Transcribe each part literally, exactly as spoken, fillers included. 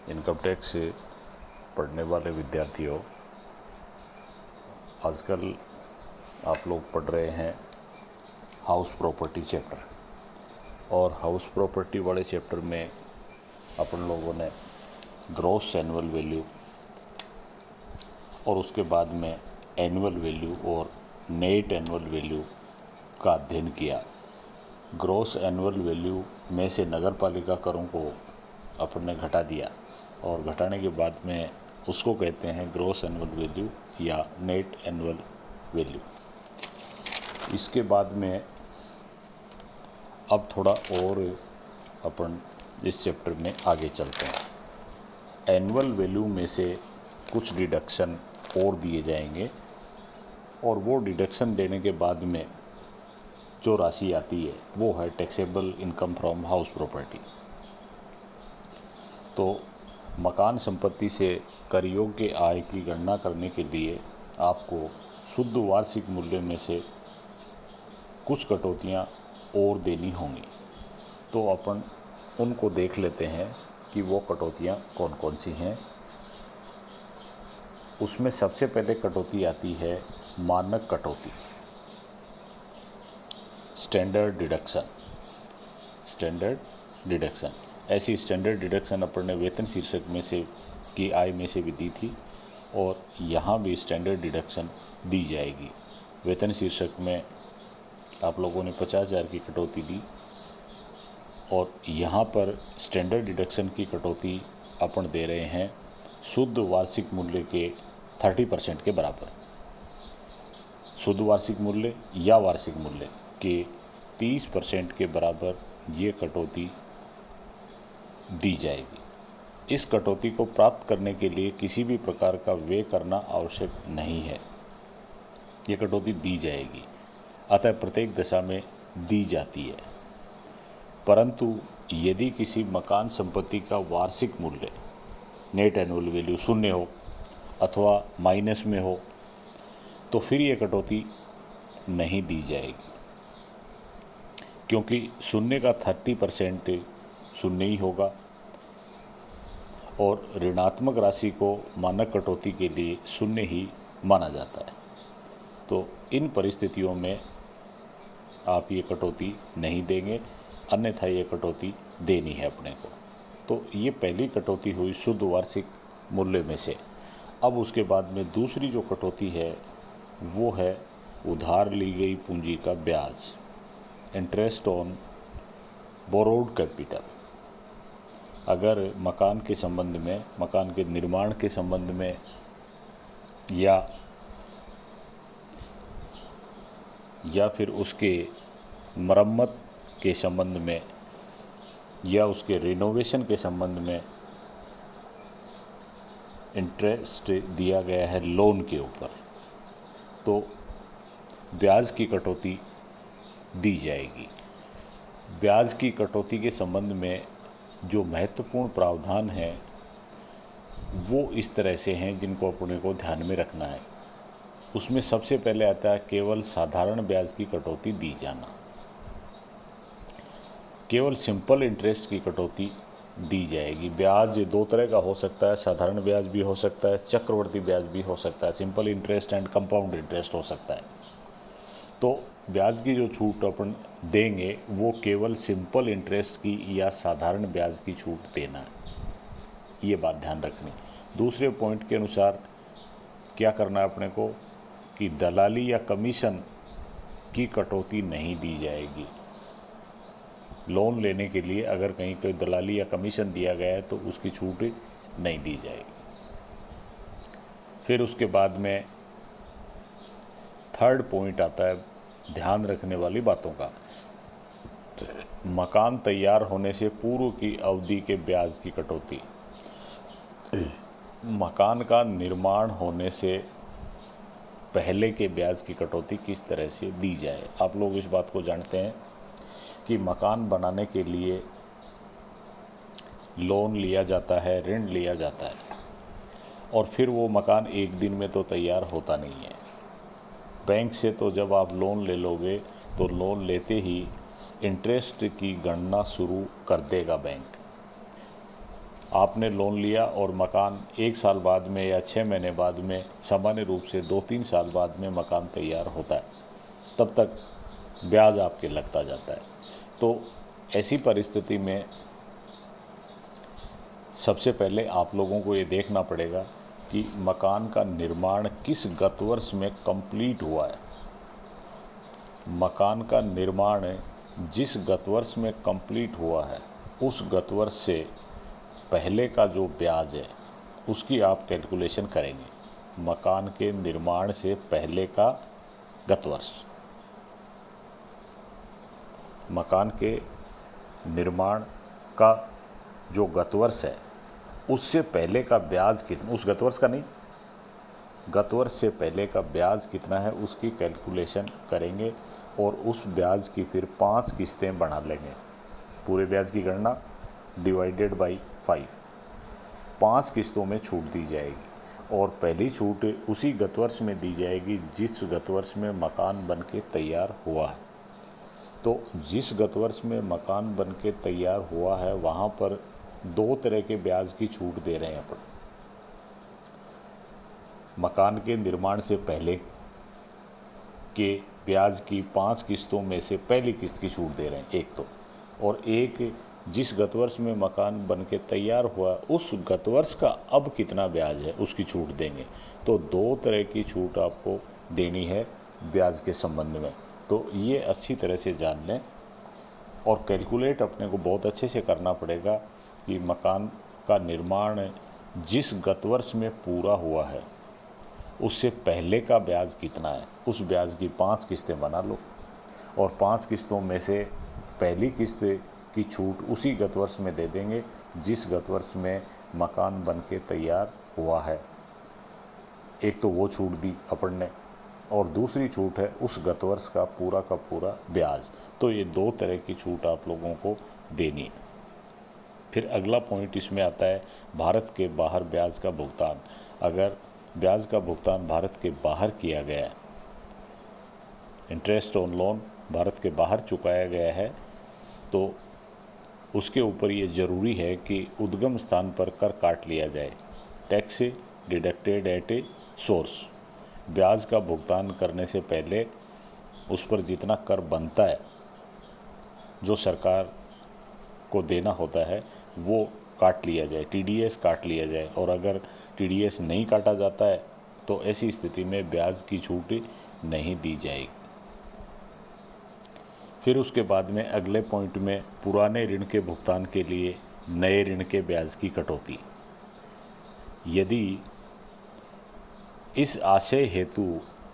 Income tax पढ़ने वाले विद्यार्थियों, आजकल आप लोग पढ़ रहे हैं हाउस प्रॉपर्टी चैप्टर, और हाउस प्रॉपर्टी वाले चैप्टर में अपन लोगों ने ग्रॉस एनुअल वैल्यू और उसके बाद में एनुअल वैल्यू और नेट एनुअल वैल्यू का अध्ययन किया। ग्रॉस एनुअल वैल्यू में से नगर पालिका करों को अपन ने घटा दिया और घटाने के बाद में उसको कहते हैं ग्रॉस एनुअल वैल्यू या नेट एनुअल वैल्यू। इसके बाद में अब थोड़ा और अपन इस चैप्टर में आगे चलते हैं। एनुअल वैल्यू में से कुछ डिडक्शन और दिए जाएंगे और वो डिडक्शन देने के बाद में जो राशि आती है वो है taxable income from house property. तो मकान संपत्ति से कर योग्य आय की गणना करने के लिए आपको शुद्ध वार्षिक मूल्य में से कुछ कटौतियाँ और देनी होंगी। तो अपन उनको देख लेते हैं कि वो कटौतियाँ कौन कौन सी हैं। उसमें सबसे पहले कटौती आती है मानक कटौती, स्टैंडर्ड डिडक्शन। स्टैंडर्ड डिडक्शन ऐसी स्टैंडर्ड डिडक्शन अपन ने वेतन शीर्षक में से की आय में से भी दी थी और यहाँ भी स्टैंडर्ड डिडक्शन दी जाएगी। वेतन शीर्षक में आप लोगों ने पचास हज़ार की कटौती दी और यहाँ पर स्टैंडर्ड डिडक्शन की कटौती अपन दे रहे हैं शुद्ध वार्षिक मूल्य के तीस परसेंट के बराबर। शुद्ध वार्षिक मूल्य या वार्षिक मूल्य के तीस परसेंट के बराबर ये कटौती दी जाएगी। इस कटौती को प्राप्त करने के लिए किसी भी प्रकार का व्यय करना आवश्यक नहीं है, ये कटौती दी जाएगी, अतः प्रत्येक दशा में दी जाती है। परंतु यदि किसी मकान संपत्ति का वार्षिक मूल्य नेट एनुअल वैल्यू शून्य हो अथवा माइनस में हो तो फिर ये कटौती नहीं दी जाएगी, क्योंकि शून्य का तीस परसेंट शून्य ही होगा और ऋणात्मक राशि को मानक कटौती के लिए शून्य ही माना जाता है। तो इन परिस्थितियों में आप ये कटौती नहीं देंगे, अन्यथा ये कटौती देनी है अपने को। तो ये पहली कटौती हुई शुद्ध वार्षिक मूल्य में से। अब उसके बाद में दूसरी जो कटौती है वो है उधार ली गई पूंजी का ब्याज, इंटरेस्ट ऑन बोरोड कैपिटल। अगर मकान के संबंध में, मकान के निर्माण के संबंध में या या फिर उसके मरम्मत के संबंध में या उसके रिनोवेशन के संबंध में इंटरेस्ट दिया गया है लोन के ऊपर, तो ब्याज की कटौती दी जाएगी। ब्याज की कटौती के संबंध में जो महत्वपूर्ण प्रावधान हैं वो इस तरह से हैं जिनको अपने को ध्यान में रखना है। उसमें सबसे पहले आता है केवल साधारण ब्याज की कटौती दी जाना। केवल सिंपल इंटरेस्ट की कटौती दी जाएगी। ब्याज दो तरह का हो सकता है, साधारण ब्याज भी हो सकता है, चक्रवर्ती ब्याज भी हो सकता है, simple interest and compound interest हो सकता है। तो ब्याज की जो छूट अपन देंगे वो केवल सिंपल इंटरेस्ट की या साधारण ब्याज की छूट देना है, ये बात ध्यान रखनी। दूसरे पॉइंट के अनुसार क्या करना है अपने को कि दलाली या कमीशन की कटौती नहीं दी जाएगी। लोन लेने के लिए अगर कहीं कोई दलाली या कमीशन दिया गया है तो उसकी छूट नहीं दी जाएगी। फिर उसके बाद में थर्ड पॉइंट आता है ध्यान रखने वाली बातों का। मकान तैयार होने से पूर्व की अवधि के ब्याज की कटौती। मकान का निर्माण होने से पहले के ब्याज की कटौती किस तरह से दी जाए। आप लोग इस बात को जानते हैं कि मकान बनाने के लिए लोन लिया जाता है, ऋण लिया जाता है और फिर वो मकान एक दिन में तो तैयार होता नहीं है। बैंक से तो जब आप लोन ले लोगे तो लोन लेते ही इंटरेस्ट की गणना शुरू कर देगा बैंक। आपने लोन लिया और मकान एक साल बाद में या छः महीने बाद में, सामान्य रूप से दो तीन साल बाद में मकान तैयार होता है, तब तक ब्याज आपके लगता जाता है। तो ऐसी परिस्थिति में सबसे पहले आप लोगों को ये देखना पड़ेगा कि मकान का निर्माण किस गत वर्ष में कंप्लीट हुआ है। मकान का निर्माण जिस गत वर्ष में कंप्लीट हुआ है, उस गत वर्ष से पहले का जो ब्याज है उसकी आप कैलकुलेशन करेंगे। मकान के निर्माण से पहले का गत वर्ष, मकान के निर्माण का जो गत वर्ष है उससे पहले का ब्याज कितना, उस गत वर्ष का नहीं, गत वर्ष से पहले का ब्याज कितना है उसकी कैलकुलेशन करेंगे और उस ब्याज की फिर पांच किस्तें बना लेंगे। पूरे ब्याज की गणना डिवाइडेड बाई फाइव, पांच किस्तों में छूट दी जाएगी और पहली छूट उसी गत वर्ष में दी जाएगी जिस गत वर्ष में मकान बनके तैयार हुआ है। तो जिस गत वर्ष में मकान बनके तैयार हुआ है वहाँ पर दो तरह के ब्याज की छूट दे रहे हैं अपन। मकान के निर्माण से पहले के ब्याज की पांच किस्तों में से पहली किस्त की छूट दे रहे हैं एक तो, और एक जिस गत वर्ष में मकान बनके तैयार हुआ उस गत वर्ष का अब कितना ब्याज है उसकी छूट देंगे। तो दो तरह की छूट आपको देनी है ब्याज के संबंध में। तो ये अच्छी तरह से जान लें और कैलकुलेट अपने को बहुत अच्छे से करना पड़ेगा कि मकान का निर्माण जिस गत वर्ष में पूरा हुआ है उससे पहले का ब्याज कितना है, उस ब्याज की पांच किस्तें बना लो और पांच किस्तों में से पहली किस्त की छूट उसी गत वर्ष में दे देंगे जिस गत वर्ष में मकान बनके तैयार हुआ है। एक तो वो छूट दी अपन ने और दूसरी छूट है उस गत वर्ष का पूरा का पूरा ब्याज। तो ये दो तरह की छूट आप लोगों को देनी है। फिर अगला पॉइंट इसमें आता है भारत के बाहर ब्याज का भुगतान। अगर ब्याज का भुगतान भारत के बाहर किया गया है, इंटरेस्ट ऑन लोन भारत के बाहर चुकाया गया है, तो उसके ऊपर ये ज़रूरी है कि उद्गम स्थान पर कर काट लिया जाए। Tax deducted at a source. ब्याज का भुगतान करने से पहले उस पर जितना कर बनता है जो सरकार को देना होता है वो काट लिया जाए, टीडीएस काट लिया जाए। और अगर टीडीएस नहीं काटा जाता है तो ऐसी स्थिति में ब्याज की छूट नहीं दी जाएगी। फिर उसके बाद में अगले पॉइंट में पुराने ऋण के भुगतान के लिए नए ऋण के ब्याज की कटौती। यदि इस आशय हेतु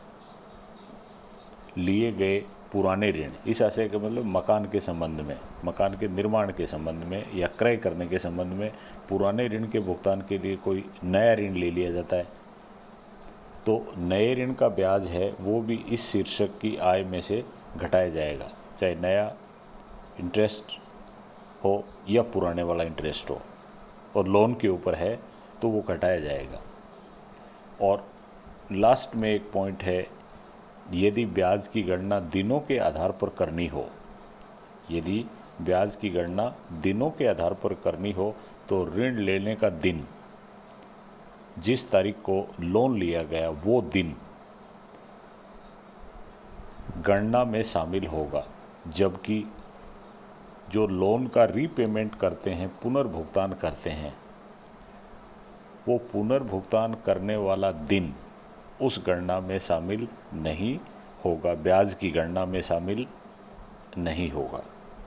लिए गए पुराने ऋण, इस आशय का मतलब मकान के संबंध में, मकान के निर्माण के संबंध में या क्रय करने के संबंध में पुराने ऋण के भुगतान के लिए कोई नया ऋण ले लिया जाता है, तो नए ऋण का ब्याज है वो भी इस शीर्षक की आय में से घटाया जाएगा, चाहे नया इंटरेस्ट हो या पुराने वाला इंटरेस्ट हो, और लोन के ऊपर है तो वो घटाया जाएगा। और लास्ट में एक पॉइंट है, यदि ब्याज की गणना दिनों के आधार पर करनी हो, यदि ब्याज की गणना दिनों के आधार पर करनी हो तो ऋण लेने का दिन, जिस तारीख को लोन लिया गया वो दिन गणना में शामिल होगा, जबकि जो लोन का रीपेमेंट करते हैं, पुनर्भुगतान करते हैं, वो पुनर्भुगतान करने वाला दिन उस गणना में शामिल नहीं होगा, ब्याज की गणना में शामिल नहीं होगा।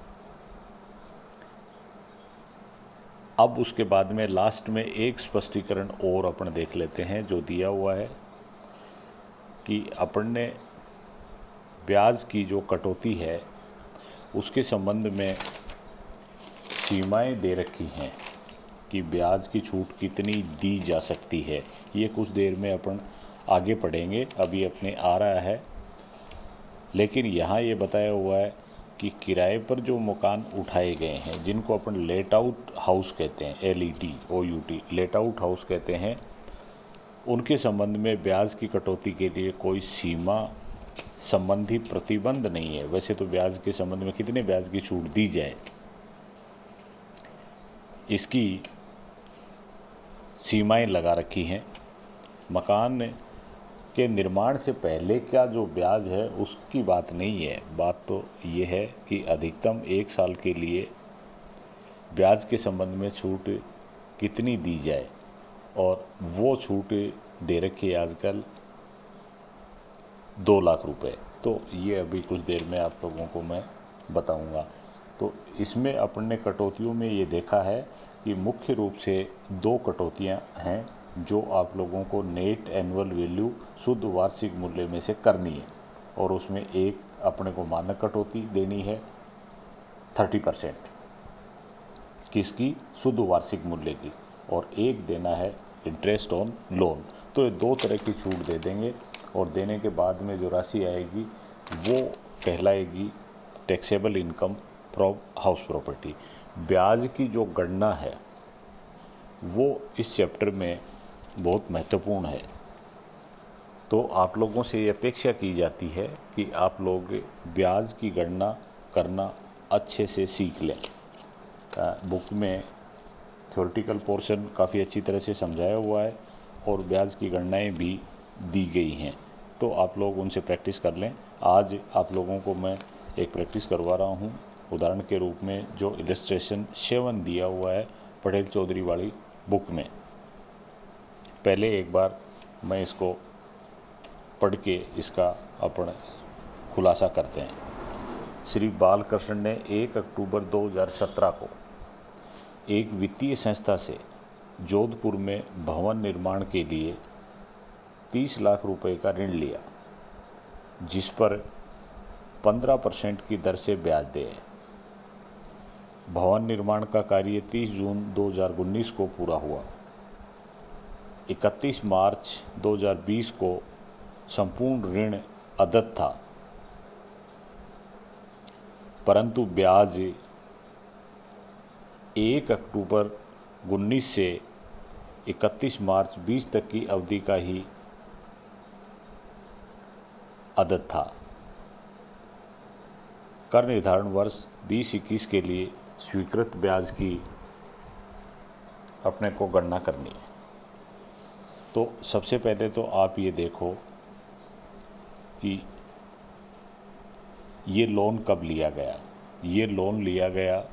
अब उसके बाद में लास्ट में एक स्पष्टीकरण और अपन देख लेते हैं जो दिया हुआ है कि अपन ने ब्याज की जो कटौती है उसके संबंध में सीमाएं दे रखी हैं कि ब्याज की छूट कितनी दी जा सकती है। ये कुछ देर में अपन आगे पढ़ेंगे, अभी अपने आ रहा है। लेकिन यहाँ ये बताया हुआ है कि किराए पर जो मकान उठाए गए हैं, जिनको अपन लेट आउट हाउस कहते हैं, L E T O U T let out house कहते हैं, उनके संबंध में ब्याज की कटौती के लिए कोई सीमा संबंधी प्रतिबंध नहीं है। वैसे तो ब्याज के संबंध में कितने ब्याज की छूट दी जाए इसकी सीमाएं लगा रखी हैं। मकान के निर्माण से पहले का जो ब्याज है उसकी बात नहीं है, बात तो ये है कि अधिकतम एक साल के लिए ब्याज के संबंध में छूट कितनी दी जाए, और वो छूट दे रखी है आजकल दो लाख रुपए। तो ये अभी कुछ देर में आप लोगों को मैं बताऊंगा। तो इसमें अपने कटौतियों में ये देखा है कि मुख्य रूप से दो कटौतियां हैं जो आप लोगों को नेट एनुअल वैल्यू शुद्ध वार्षिक मूल्य में से करनी है, और उसमें एक अपने को मानक कटौती देनी है थर्टी परसेंट किसकी, शुद्ध वार्षिक मूल्य की, और एक देना है इंटरेस्ट ऑन लोन। तो ये दो तरह की छूट दे देंगे, और देने के बाद में जो राशि आएगी वो कहलाएगी taxable income from house property. ब्याज की जो गणना है वो इस चैप्टर में बहुत महत्वपूर्ण है। तो आप लोगों से ये अपेक्षा की जाती है कि आप लोग ब्याज की गणना करना अच्छे से सीख लें। बुक में थ्योरेटिकल पोर्शन काफ़ी अच्छी तरह से समझाया हुआ है और ब्याज की गणनाएं भी दी गई हैं, तो आप लोग उनसे प्रैक्टिस कर लें। आज आप लोगों को मैं एक प्रैक्टिस करवा रहा हूं उदाहरण के रूप में, जो इलस्ट्रेशन सेवन दिया हुआ है पटेल चौधरी वाली बुक में। पहले एक बार मैं इसको पढ़ के इसका अपन खुलासा करते हैं। श्री बालकृष्ण ने एक अक्टूबर दो हज़ार सत्रह को एक वित्तीय संस्था से जोधपुर में भवन निर्माण के लिए तीस लाख रुपए का ऋण लिया, जिस पर पंद्रह परसेंट की दर से ब्याज दे। भवन निर्माण का कार्य तीस जून दो हज़ार उन्नीस को पूरा हुआ। इकतीस मार्च दो हज़ार बीस को संपूर्ण ऋण अदत्त था, परंतु ब्याज एक अक्टूबर उन्नीस से इकतीस मार्च बीस तक की अवधि का ही अदत्त था। कर निर्धारण वर्ष बीस इक्कीस के लिए स्वीकृत ब्याज की अपने को गणना करनी है। तो सबसे पहले तो आप ये देखो कि ये लोन कब लिया गया। ये लोन लिया गया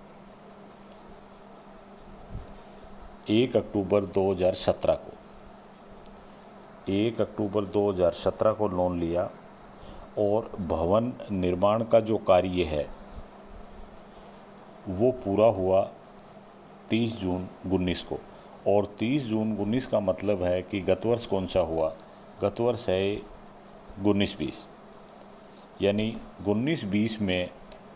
एक अक्टूबर दो हज़ार सत्रह को। एक अक्टूबर दो हज़ार सत्रह को लोन लिया, और भवन निर्माण का जो कार्य है वो पूरा हुआ तीस जून उन्नीस को। और तीस जून उन्नीस का मतलब है कि गत वर्ष कौन सा हुआ, गत वर्ष है उन्नीस बीस, यानी उन्नीस बीस में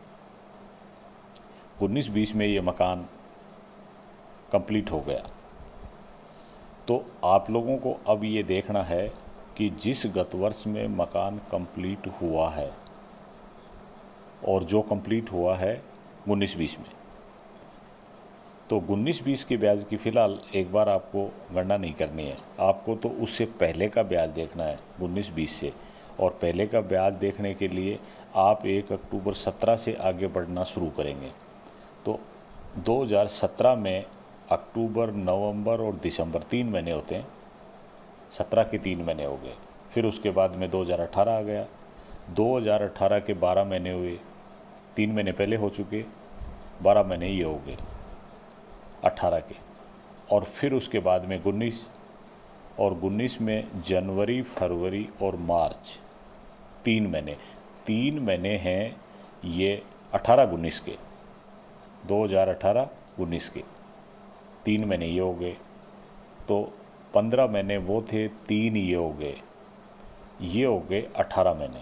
उन्नीस बीस में ये मकान कंप्लीट हो गया। तो आप लोगों को अब ये देखना है कि जिस गत वर्ष में मकान कंप्लीट हुआ है और जो कंप्लीट हुआ है उन्नीस बीस में, तो उन्नीस बीस के ब्याज की फ़िलहाल एक बार आपको गणना नहीं करनी है, आपको तो उससे पहले का ब्याज देखना है उन्नीस बीस से। और पहले का ब्याज देखने के लिए आप एक अक्टूबर सत्रह से आगे बढ़ना शुरू करेंगे। तो दो हज़ार सत्रह में अक्टूबर, नवंबर और दिसंबर तीन महीने होते हैं, सत्रह के तीन महीने हो गए। फिर उसके बाद में दो हज़ार अठारह आ गया, दो हज़ार अठारह के बारह महीने हुए, तीन महीने पहले हो चुके, बारह महीने ये हो गए अठारह के। और फिर उसके बाद में उन्नीस, और उन्नीस में जनवरी, फरवरी और मार्च तीन महीने तीन महीने हैं ये अठारह उन्नीस के, दो हज़ार अठारह उन्नीस के तीन महीने ये हो गए। तो पंद्रह महीने वो थे, तीन ये हो गए, ये हो गए अठारह महीने।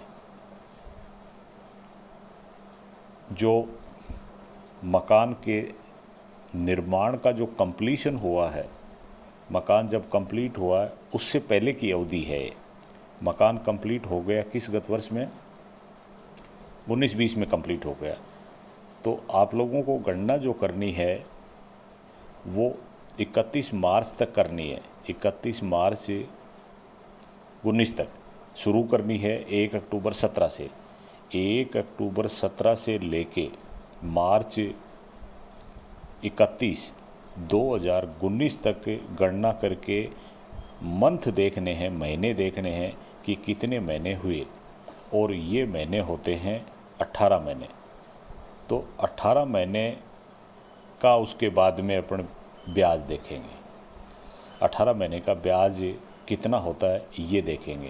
जो मकान के निर्माण का जो कंप्लीशन हुआ है, मकान जब कंप्लीट हुआ है उससे पहले की अवधि है। मकान कंप्लीट हो गया किस गत वर्ष में, उन्नीस बीस में कंप्लीट हो गया। तो आप लोगों को गणना जो करनी है वो इकतीस मार्च तक करनी है। इकतीस मार्च उन्नीस तक शुरू करनी है, एक अक्टूबर सत्रह से। एक अक्टूबर सत्रह से लेके मार्च इकतीस दो हज़ार उन्नीस तक गणना करके मंथ देखने हैं, महीने देखने हैं कि कितने महीने हुए, और ये महीने होते हैं अट्ठारह महीने। तो अट्ठारह महीने का उसके बाद में अपन ब्याज देखेंगे। अठारह महीने का ब्याज कितना होता है ये देखेंगे।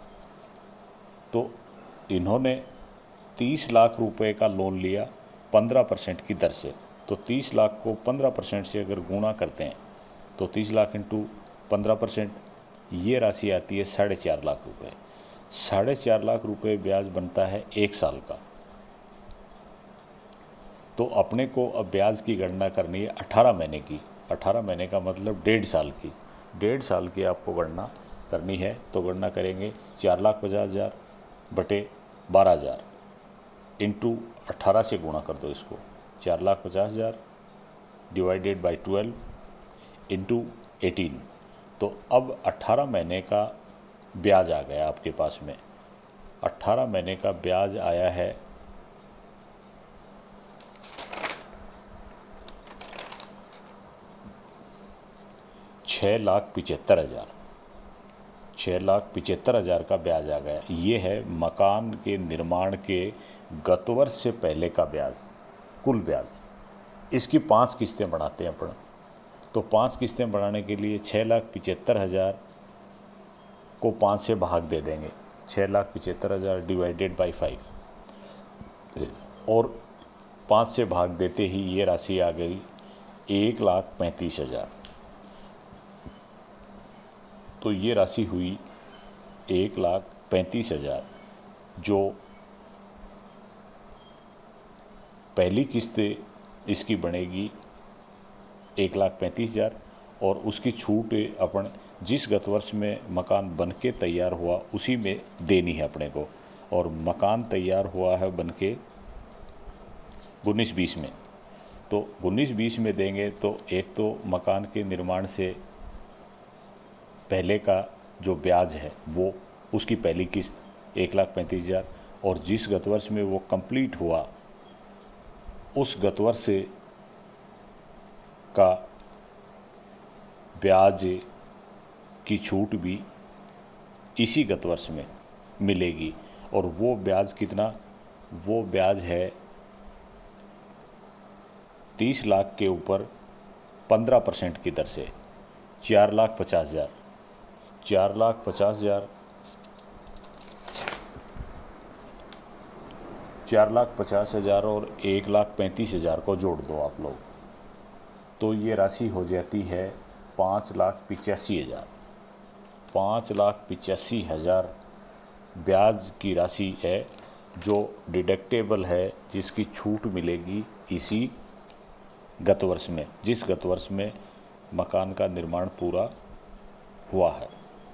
तो इन्होंने तीस लाख रुपए का लोन लिया पंद्रह परसेंट की दर से। तो तीस लाख को पंद्रह परसेंट से अगर गुणा करते हैं तो तीस लाख इंटू पंद्रह परसेंट, ये राशि आती है साढ़े चार लाख रुपए। साढ़े चार लाख रुपए ब्याज बनता है एक साल का। तो अपने को अब ब्याज की गणना करनी है अठारह महीने की। अठारह महीने का मतलब डेढ़ साल की। डेढ़ साल की आपको गणना करनी है। तो गणना करेंगे चार लाख पचास हज़ार बटे बारह हज़ार इंटू अट्ठारह से गुणा कर दो इसको। चार लाख पचास हज़ार divided by twelve into eighteen. तो अब अट्ठारह महीने का ब्याज आ गया आपके पास में। अट्ठारह महीने का ब्याज आया है छः लाख पिचहत्तर हज़ार छः लाख पिचहत्तर हज़ार का ब्याज आ गया। ये है मकान के निर्माण के गत वर्ष से पहले का ब्याज, कुल ब्याज। इसकी पांच किस्तें बढ़ाते हैं अपन। तो पांच किस्तें बढ़ाने के लिए छः लाख पिचहत्तर हज़ार को पाँच से भाग दे देंगे। छः लाख पिचहत्तर हज़ार डिवाइडेड बाई फाइव, और पाँच से भाग देते ही ये राशि आ गई एक लाख पैंतीस हज़ार। तो ये राशि हुई एक लाख पैंतीस हज़ार, जो पहली किस्त इसकी बनेगी एक लाख पैंतीस हज़ार, और उसकी छूट अपन जिस गत वर्ष में मकान बन के तैयार हुआ उसी में देनी है अपने को। और मकान तैयार हुआ है बन के उन्नीस बीस में। तो उन्नीस बीस में देंगे तो एक तो मकान के निर्माण से पहले का जो ब्याज है वो उसकी पहली किस्त एक लाख पैंतीस हज़ार, और जिस गत वर्ष में वो कंप्लीट हुआ उस गत वर्ष का ब्याज की छूट भी इसी गत वर्ष में मिलेगी। और वो ब्याज कितना, वो ब्याज है तीस लाख के ऊपर पंद्रह परसेंट की दर से चार लाख पचास हज़ार चार लाख पचास हज़ार चार लाख पचास हज़ार और एक लाख पैंतीस हज़ार को जोड़ दो आप लोग, तो ये राशि हो जाती है पाँच लाख पिचासी हज़ार पाँच लाख पिचासी हज़ार ब्याज की राशि है जो डिडक्टेबल है, जिसकी छूट मिलेगी इसी गत वर्ष में, जिस गत वर्ष में मकान का निर्माण पूरा हुआ है।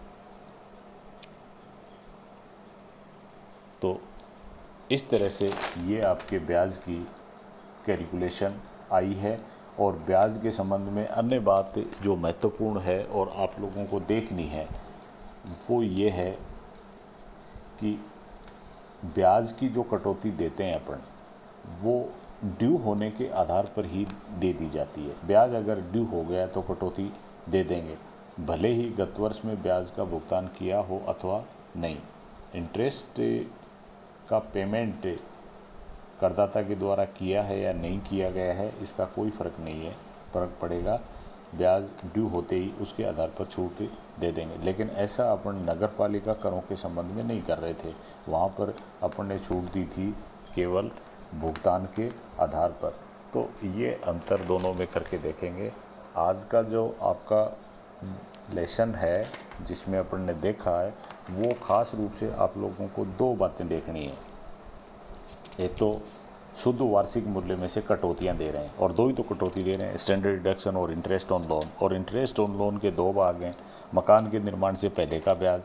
तो इस तरह से ये आपके ब्याज की कैलकुलेशन आई है। और ब्याज के संबंध में अन्य बात जो महत्वपूर्ण है और आप लोगों को देखनी है वो ये है कि ब्याज की जो कटौती देते हैं अपन, वो ड्यू होने के आधार पर ही दे दी जाती है। ब्याज अगर ड्यू हो गया तो कटौती दे देंगे, भले ही गत वर्ष में ब्याज का भुगतान किया हो अथवा नहीं। इंटरेस्ट का पेमेंट करदाता के द्वारा किया है या नहीं किया गया है इसका कोई फ़र्क नहीं है, फ़र्क पड़ेगा ब्याज ड्यू होते ही उसके आधार पर छूट दे देंगे। लेकिन ऐसा अपन नगर पालिका करों के संबंध में नहीं कर रहे थे, वहाँ पर अपन ने छूट दी थी केवल भुगतान के आधार पर। तो ये अंतर दोनों में करके देखेंगे। आज का जो आपका लेसन है जिसमें अपन ने देखा है वो ख़ास रूप से आप लोगों को दो बातें देखनी है। एक तो शुद्ध वार्षिक मूल्य में से कटौतियां दे रहे हैं, और दो ही तो कटौती दे रहे हैं, स्टैंडर्ड डिडक्शन और इंटरेस्ट ऑन लोन। और इंटरेस्ट ऑन लोन के दो भाग हैं, मकान के निर्माण से पहले का ब्याज,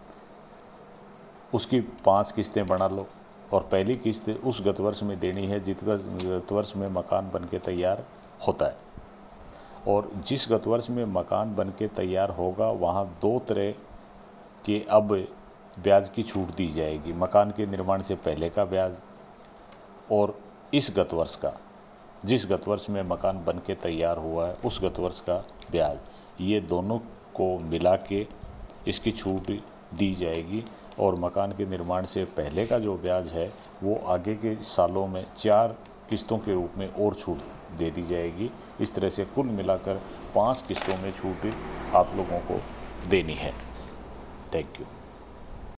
उसकी पांच किस्तें बना लो, और पहली किस्त उस गत वर्ष में देनी है जिस गत वर्ष में मकान बन के तैयार होता है। और जिस गत वर्ष में मकान बन के तैयार होगा वहाँ दो तरह के अब ब्याज की छूट दी जाएगी, मकान के निर्माण से पहले का ब्याज और इस गत वर्ष का। जिस गत वर्ष में मकान बन के तैयार हुआ है उस गत वर्ष का ब्याज, ये दोनों को मिला के इसकी छूट दी जाएगी। और मकान के निर्माण से पहले का जो ब्याज है वो आगे के सालों में चार किस्तों के रूप में और छूट दे दी जाएगी। इस तरह से कुल मिलाकर पाँच किस्तों में छूट आप लोगों को देनी है। Thank you.